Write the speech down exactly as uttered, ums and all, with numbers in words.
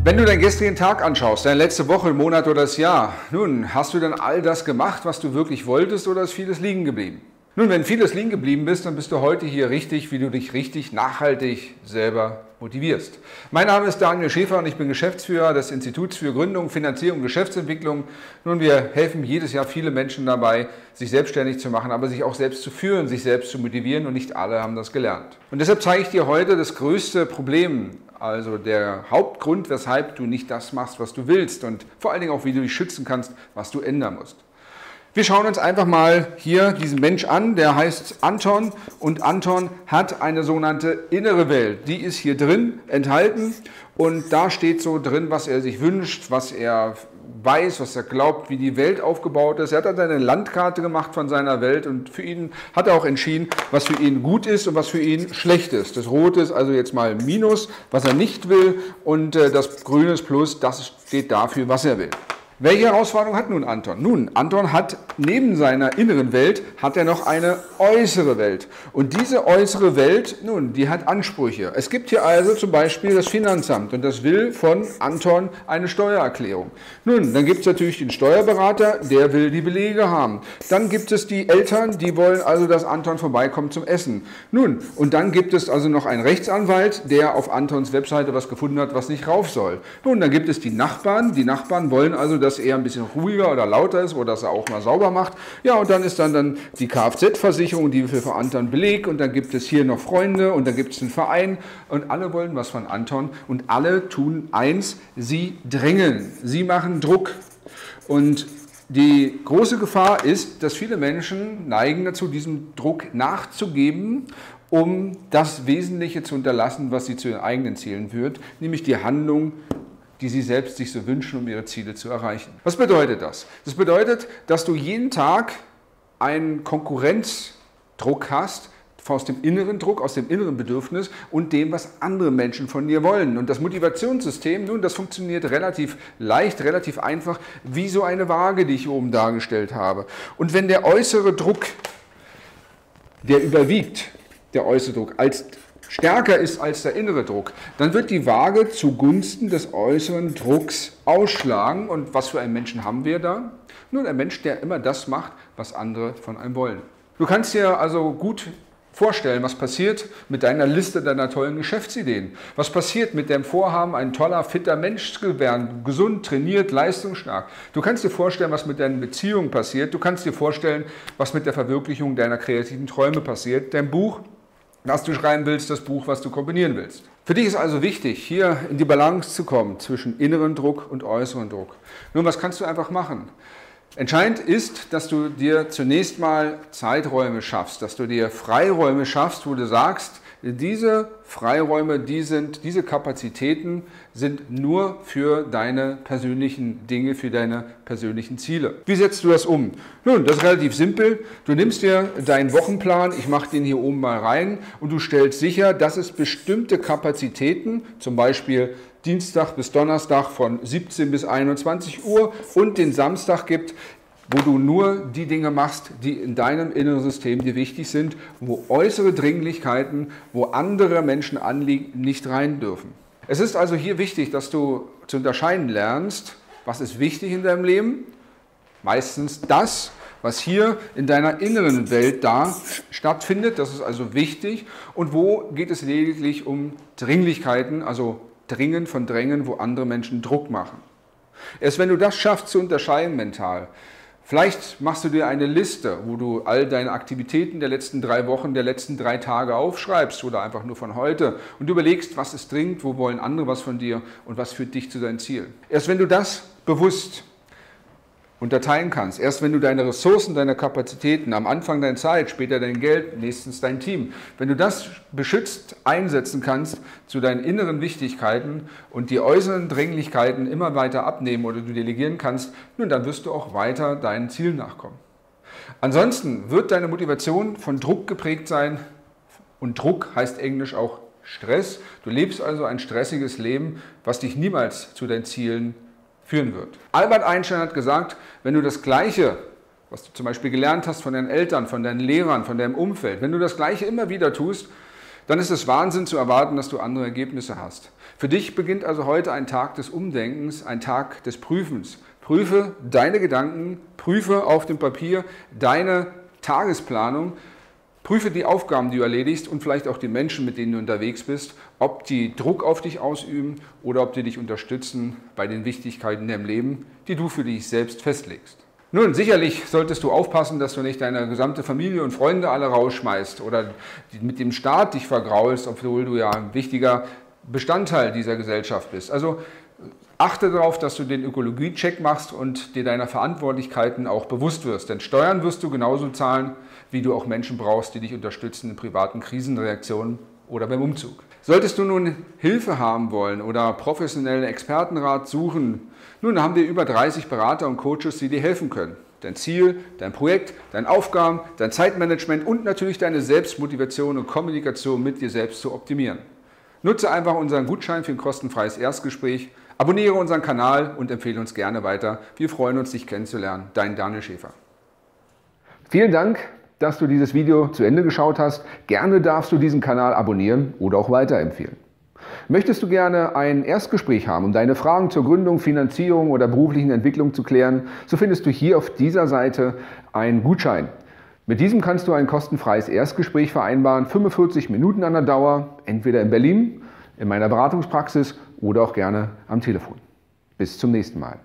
Wenn du deinen gestrigen Tag anschaust, deine letzte Woche, Monat oder das Jahr, nun, hast du dann all das gemacht, was du wirklich wolltest, oder ist vieles liegen geblieben? Nun, wenn vieles liegen geblieben bist, dann bist du heute hier richtig, wie du dich richtig nachhaltig selber motivierst. Mein Name ist Daniel Schäfer und ich bin Geschäftsführer des Instituts für Gründung, Finanzierung und Geschäftsentwicklung. Nun, wir helfen jedes Jahr viele Menschen dabei, sich selbstständig zu machen, aber sich auch selbst zu führen, sich selbst zu motivieren, und nicht alle haben das gelernt. Und deshalb zeige ich dir heute das größte Problem, also der Hauptgrund, weshalb du nicht das machst, was du willst, und vor allen Dingen auch, wie du dich schützen kannst, was du ändern musst. Wir schauen uns einfach mal hier diesen Mensch an, der heißt Anton, und Anton hat eine sogenannte innere Welt. Die ist hier drin enthalten, und da steht so drin, was er sich wünscht, was er weiß, was er glaubt, wie die Welt aufgebaut ist. Er hat dann eine Landkarte gemacht von seiner Welt, und für ihn hat er auch entschieden, was für ihn gut ist und was für ihn schlecht ist. Das Rote ist also jetzt mal Minus, was er nicht will, und das Grüne ist Plus, das steht dafür, was er will. Welche Herausforderung hat nun Anton? Nun, Anton hat neben seiner inneren Welt, hat er noch eine äußere Welt. Und diese äußere Welt, nun, die hat Ansprüche. Es gibt hier also zum Beispiel das Finanzamt, und das will von Anton eine Steuererklärung. Nun, dann gibt es natürlich den Steuerberater, der will die Belege haben. Dann gibt es die Eltern, die wollen also, dass Anton vorbeikommt zum Essen. Nun, und dann gibt es also noch einen Rechtsanwalt, der auf Antons Webseite was gefunden hat, was nicht rauf soll. Nun, dann gibt es die Nachbarn. Die Nachbarn wollen also, dass er ein bisschen ruhiger oder lauter ist, oder dass er auch mal sauber macht. Ja, und dann ist dann, dann die Kfz-Versicherung, die will für Anton Beleg, und dann gibt es hier noch Freunde, und dann gibt es einen Verein, und alle wollen was von Anton, und alle tun eins: sie drängeln, sie machen Druck. Und die große Gefahr ist, dass viele Menschen neigen dazu, diesem Druck nachzugeben, um das Wesentliche zu unterlassen, was sie zu ihren eigenen Zielen führt, nämlich die Handlung, die sie selbst sich so wünschen, um ihre Ziele zu erreichen. Was bedeutet das? Das bedeutet, dass du jeden Tag einen Konkurrenzdruck hast, aus dem inneren Druck, aus dem inneren Bedürfnis und dem, was andere Menschen von dir wollen. Und das Motivationssystem, nun, das funktioniert relativ leicht, relativ einfach, wie so eine Waage, die ich oben dargestellt habe. Und wenn der äußere Druck, der überwiegt, der äußere Druck, als stärker ist als der innere Druck, dann wird die Waage zugunsten des äußeren Drucks ausschlagen. Und was für einen Menschen haben wir da? Nun, ein Mensch, der immer das macht, was andere von einem wollen. Du kannst dir also gut vorstellen, was passiert mit deiner Liste deiner tollen Geschäftsideen. Was passiert mit dem Vorhaben, ein toller, fitter Mensch zu werden, gesund, trainiert, leistungsstark. Du kannst dir vorstellen, was mit deinen Beziehungen passiert. Du kannst dir vorstellen, was mit der Verwirklichung deiner kreativen Träume passiert. Dein Buch, was du schreiben willst, das Buch, was du kombinieren willst. Für dich ist also wichtig, hier in die Balance zu kommen zwischen inneren Druck und äußeren Druck. Nun, was kannst du einfach machen? Entscheidend ist, dass du dir zunächst mal Zeiträume schaffst, dass du dir Freiräume schaffst, wo du sagst, diese Freiräume, die sind, diese Kapazitäten sind nur für deine persönlichen Dinge, für deine persönlichen Ziele. Wie setzt du das um? Nun, das ist relativ simpel. Du nimmst dir deinen Wochenplan, ich mache den hier oben mal rein, und du stellst sicher, dass es bestimmte Kapazitäten, zum Beispiel Dienstag bis Donnerstag von siebzehn bis einundzwanzig Uhr, und den Samstag gibt, wo du nur die Dinge machst, die in deinem inneren System dir wichtig sind, wo äußere Dringlichkeiten, wo andere Menschen Anliegen nicht rein dürfen. Es ist also hier wichtig, dass du zu unterscheiden lernst, was ist wichtig in deinem Leben. Meistens das, was hier in deiner inneren Welt da stattfindet, das ist also wichtig. Und wo geht es lediglich um Dringlichkeiten, also Dringen von Drängen, wo andere Menschen Druck machen. Erst wenn du das schaffst zu unterscheiden mental, vielleicht machst du dir eine Liste, wo du all deine Aktivitäten der letzten drei Wochen, der letzten drei Tage aufschreibst oder einfach nur von heute, und du überlegst, was ist dringend, wo wollen andere was von dir und was führt dich zu deinen Zielen. Erst wenn du das bewusst unterteilen kannst, erst wenn du deine Ressourcen, deine Kapazitäten, am Anfang deine Zeit, später dein Geld, nächstens dein Team, wenn du das beschützt einsetzen kannst zu deinen inneren Wichtigkeiten und die äußeren Dringlichkeiten immer weiter abnehmen oder du delegieren kannst, nun, dann wirst du auch weiter deinen Zielen nachkommen. Ansonsten wird deine Motivation von Druck geprägt sein, und Druck heißt englisch auch Stress. Du lebst also ein stressiges Leben, was dich niemals zu deinen Zielen führen wird. Albert Einstein hat gesagt, wenn du das Gleiche, was du zum Beispiel gelernt hast von deinen Eltern, von deinen Lehrern, von deinem Umfeld, wenn du das Gleiche immer wieder tust, dann ist es Wahnsinn zu erwarten, dass du andere Ergebnisse hast. Für dich beginnt also heute ein Tag des Umdenkens, ein Tag des Prüfens. Prüfe deine Gedanken, prüfe auf dem Papier deine Tagesplanung, prüfe die Aufgaben, die du erledigst und vielleicht auch die Menschen, mit denen du unterwegs bist, ob die Druck auf dich ausüben oder ob die dich unterstützen bei den Wichtigkeiten im Leben, die du für dich selbst festlegst. Nun, sicherlich solltest du aufpassen, dass du nicht deine gesamte Familie und Freunde alle rausschmeißt oder mit dem Staat dich vergraulst, obwohl du ja ein wichtiger Bestandteil dieser Gesellschaft bist. Also achte darauf, dass du den Ökologie-Check machst und dir deiner Verantwortlichkeiten auch bewusst wirst. Denn Steuern wirst du genauso zahlen, wie du auch Menschen brauchst, die dich unterstützen in privaten Krisenreaktionen oder beim Umzug. Solltest du nun Hilfe haben wollen oder professionellen Expertenrat suchen, nun haben wir über dreißig Berater und Coaches, die dir helfen können. Dein Ziel, dein Projekt, deine Aufgaben, dein Zeitmanagement und natürlich deine Selbstmotivation und Kommunikation mit dir selbst zu optimieren. Nutze einfach unseren Gutschein für ein kostenfreies Erstgespräch, abonniere unseren Kanal und empfehle uns gerne weiter. Wir freuen uns, dich kennenzulernen. Dein Daniel Schäfer. Vielen Dank, dass du dieses Video zu Ende geschaut hast. Gerne darfst du diesen Kanal abonnieren oder auch weiterempfehlen. Möchtest du gerne ein Erstgespräch haben, um deine Fragen zur Gründung, Finanzierung oder beruflichen Entwicklung zu klären, so findest du hier auf dieser Seite einen Gutschein. Mit diesem kannst du ein kostenfreies Erstgespräch vereinbaren, fünfundvierzig Minuten an der Dauer, entweder in Berlin, in meiner Beratungspraxis oder auch gerne am Telefon. Bis zum nächsten Mal.